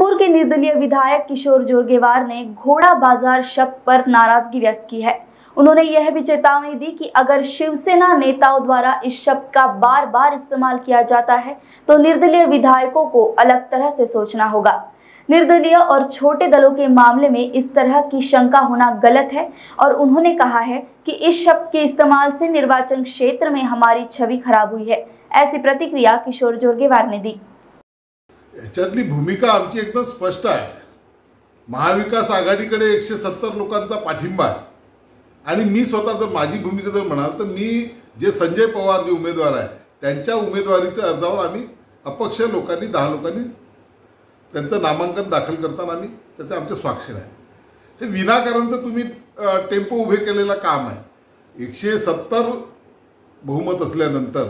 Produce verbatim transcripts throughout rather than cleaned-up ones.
जयपुर के निर्दलीय विधायक किशोर जोरगेवार ने घोड़ा बाजार शब्द पर नाराजगी व्यक्त की है। उन्होंने यह भी चेतावनी दी कि अगर शिवसेना नेताओं द्वारा इस शब्द का बार बार इस्तेमाल किया जाता है तो निर्दलीय विधायकों को अलग तरह से सोचना होगा। निर्दलीय और छोटे दलों के मामले में इस तरह की शंका होना गलत है और उन्होंने कहा है कि इस शब्द के इस्तेमाल से निर्वाचन क्षेत्र में हमारी छवि खराब हुई है। ऐसी प्रतिक्रिया किशोर जोरगेवार ने दी। याच्यातली भूमिका आमची एकदम स्पष्ट आहे। महाविकास आघाडीकडे एकशे सत्तर लोकांचा पाठिंबा आहे आणि मी स्वतः जर माझी भूमिका जर म्हणाल तर मी जे संजय पवार जे उमेदवार आहे त्यांच्या उमेदवारीच्या अर्जावर आम्ही अपक्ष लोकांनी दहा लोकांनी त्यांचं नामांकन दाखल करताना आम्ही त्याचे आमचे स्वाक्षर आहे। हे विनाकारण तर तुम्ही टेम्पो उभे केलेला काम आहे। एकशे सत्तर बहुमत असल्यानंतर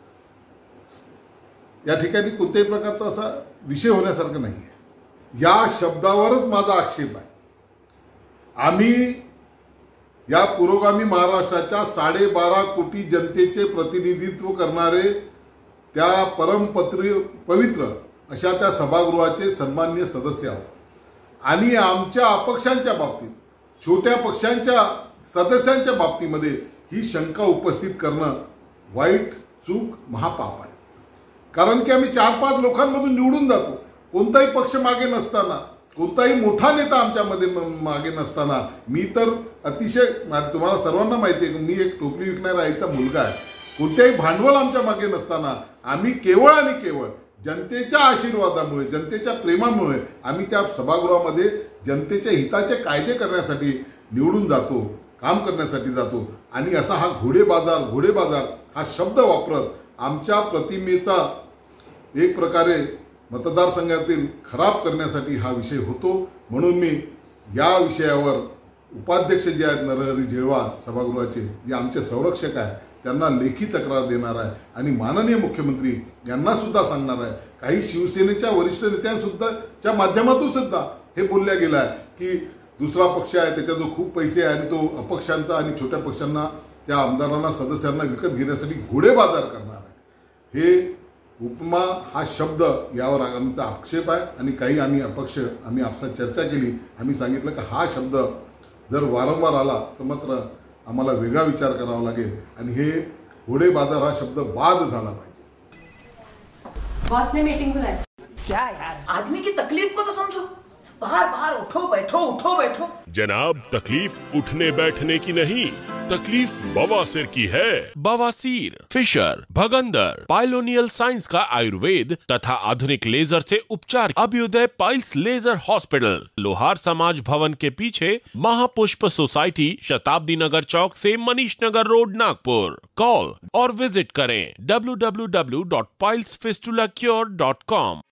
या ठिकाणी कोणत्याही प्रकारचा असा विषय होण्यासारखं नाही आहे। या शब्दावरच माझा आक्षेप आहे। आम्ही या पुरोगामी महाराष्ट्राच्या साडेबारा कोटी जनतेचे प्रतिनिधित्व करणारे त्या परमपत्री पवित्र अशा त्या सभागृहाचे सन्माननीय सदस्य आहोत आणि आमच्या अपक्षांच्या बाबतीत छोट्या पक्षांच्या सदस्यांच्या बाबतीमध्ये ही शंका उपस्थित करणं वाईट चूक महापाप आहे। कारण की आम्ही चार पाच लोकांमधून निवडून जातो। कोणताही पक्ष मागे नसताना, कोणताही मोठा नेता आमच्यामध्ये मागे नसताना मी तर अतिशय तुम्हाला सर्वांना माहिती आहे की मी एक टोपली विकणारा आईचा मुलगा आहे। कोणत्याही भांडवल आमच्या मागे नसताना आम्ही केवळ आणि केवळ जनतेच्या आशीर्वादामुळे, जनतेच्या प्रेमामुळे आम्ही त्या सभागृहामध्ये जनतेच्या हिताचे कायदे करण्यासाठी निवडून जातो, काम करण्यासाठी जातो आणि असा हा घोडे बाजार घोडे बाजार हा शब्द वापरत आमच्या प्रतिमेचा एक प्रकारे मतदारसंघातील खराब करण्यासाठी हा विषय होतो। म्हणून मी या विषयावर उपाध्यक्ष जे आहेत नरहरी झिरवाळ सभागृहाचे जे आमचे संरक्षक आहेत त्यांना लेखी तक्रार देणार आहे आणि माननीय मुख्यमंत्री यांना सुद्धा सांगणार आहे। काही शिवसेनेच्या वरिष्ठ नेत्यांसुद्धा च्या माध्यमातून सुद्धा हे बोलल्या गेलं आहे की दुसरा पक्ष आहे त्याच्याजवळ खूप पैसे आहे आणि तो अपक्षांचा आणि छोट्या पक्षांना त्या आमदारांना सदस्यांना विकत घेण्यासाठी घोडे बाजार करणार आहे। हे उपमा हा शब्द यावर आमचा आक्षेप आहे आणि काही आम्ही अपक्ष आम्ही आपसात चर्चा केली। आम्ही सांगितलं की हा शब्द जर वारंवार आला तर मात्र आम्हाला वेगळा विचार करावा लागेल आणि हे घोडे बाजार हा शब्द बाद झाला पाहिजे। बॉस ने मीटिंग बुलाई। क्या यार, आदमी की तकलीफ को तो समझो। बार बार उठो बैठो उठो बैठो। जनाब, तकलीफ उठने बैठने की नहीं, तकलीफ बवासीर की है। बवासीर, फिशर, भगंदर, पाइलोनियल साइंस का आयुर्वेद तथा आधुनिक लेजर से उपचार। अभ्युदय पाइल्स लेजर हॉस्पिटल, लोहार समाज भवन के पीछे, महापुष्प सोसाइटी, शताब्दी नगर चौक से मनीष नगर रोड, नागपुर। कॉल और विजिट करें W W W dot piles fistula cure dot com.